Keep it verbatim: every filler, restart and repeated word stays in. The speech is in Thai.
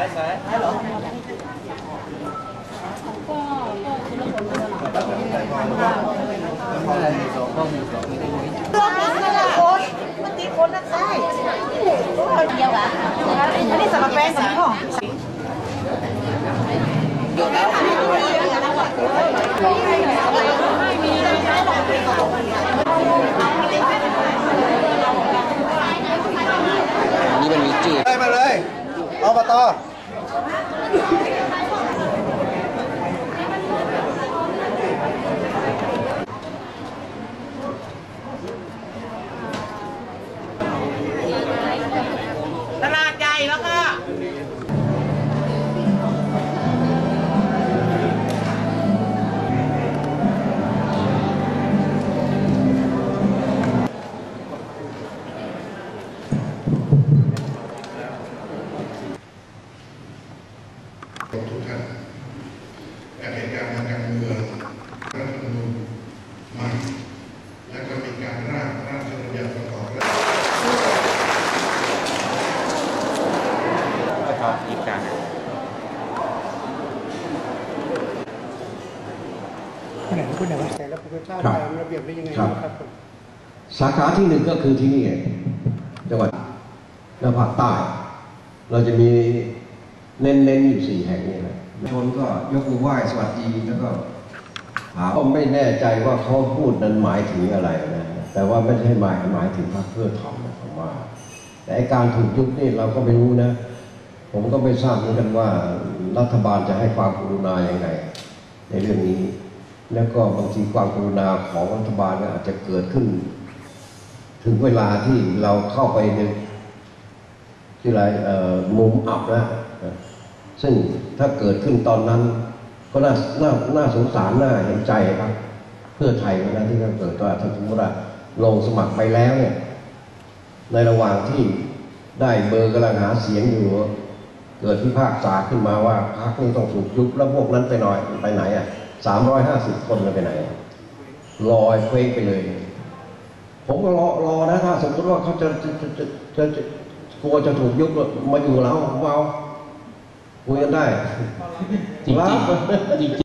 ายสายเหรอก็ก็คุณละคนอะไรสองข้อมีสองมีได้ไหมตัวนี้ละคนมันตีคนนักได้เดียวอ่ะอันนี้สำหรับแฟนของพ่อเดี๋ยวแล้วไม่มีเลยนี่มันมีจืดได้มาเลยอบต.ตลาดใหญ่แล้วก็ทุกท่านแต่เหตุการณ์ทางการเมืองรัฐธรรมนูญใหม่และก็มีการร่างร่างพระราชบัญญัติประกอบรัฐประกอบกิจการไหนคุณไหนวะแต่ละภูมิภาคตามระเบียบเป็นยังไงครับสาขาที่หนึ่งก็คือที่นี่จังหวัดและภาคใต้เราจะมีเน้นๆอยู่สี่แห่งนี่แหละชนก็ยกมือไหว้สวัสดีแล้วก็ถามก็ไม่แน่ใจว่าเขาพูดนั้นหมายถึงอะไรนะแต่ว่าไม่ใช่หมายหมายถึงพรรคเพื่อไทยนะผมว่าแต่การถูกยุบนี่เราก็ไม่รู้นะผมก็ไม่ทราบเหมือนกันว่ารัฐบาลจะให้ความกรุณาอย่างไรในเรื่องนี้แล้วก็บางทีความกรุณาของรัฐบาลอาจจะเกิดขึ้นถึงเวลาที่เราเข้าไปในที่ไรมุมอับนะซึ่งถ้าเกิดขึ้นตอนนั้นก็น่าน่าน่าสงสารน่าเห็นใจครับเพื่อไทยนะที่เกิดตัวถ้าสมมติว่าลงสมัครไปแล้วเนี่ยในระหว่างที่ได้เบอร์กำลังหาเสียงอยู่เกิดพิพากษาขึ้นมาว่าพรรคนี้ต้องถูกยุบแล้วพวกนั้นไปหน่อยไปไหนอ่ะสามร้อยห้าสิบคนไปไหนลอยเคว้งไปเลยผมก็รอรอนะถ้าสมมติว่าเขาจะจะจะจะจะกลัวจะถูกยุบมาอยู่แล้วเราคุยกันได้จริงจริง